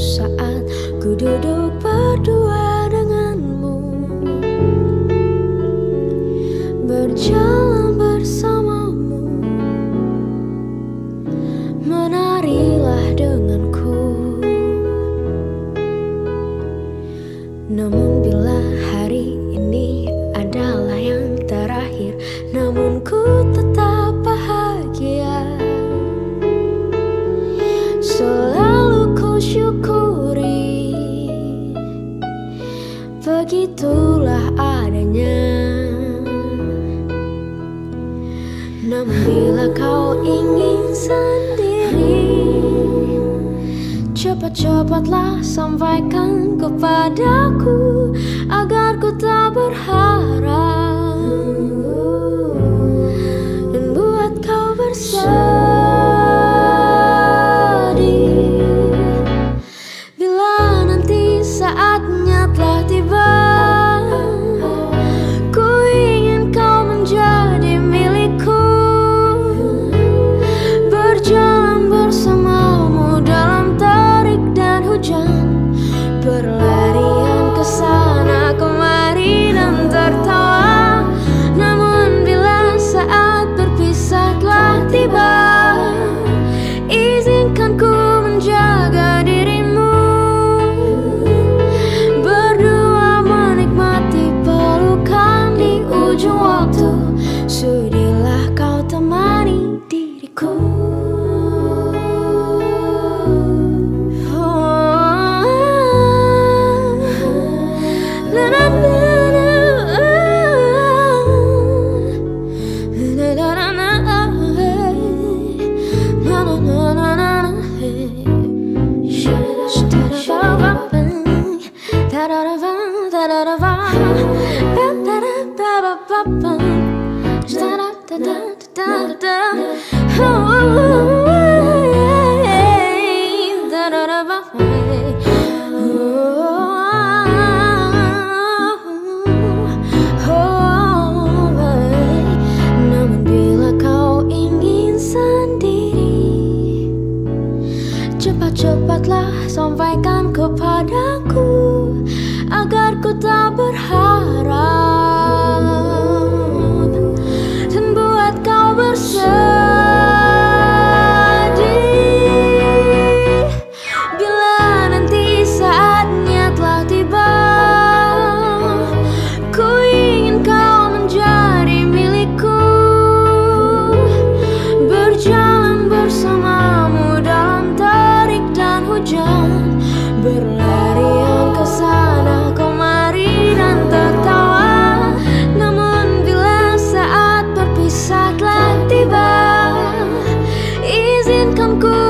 saat ku duduk berdua denganmu, berjalan bersamamu, menarilah denganku. Namun bila hari ini adalah yang terakhir, namun ku tetap bahagia. Selalu ku syukuri, begitulah adanya. Namun bila kau ingin sendiri, cepat-cepatlah sampaikan kepadaku agar ku tak berharap dan buat kau bersedih. Bila nanti saatnya telah tiba, ku ingin kau menjadi milikku, berjalan bersamamu dalam terik dan hujan, berlarian ke sana kemari dan tertawa. Namun bila saat berpisah telah tiba, izinkan ku menjaga dirimu, berdua menikmati pelukan di ujung waktu. Sudilah kau temani diriku. Namun bila kau ingin sendiri, cepat-cepatlah sampaikan kepadaku agar ku tak berharap dan buat kau bersedih. Bila nanti saatnya telah tiba, ku ingin kau menjadi milikku, berjalan bersamamu dalam terik dan hujan, berlarian ke sana kemari dan tertawa. Namun bila saat berpisah telah tiba, izinkan ku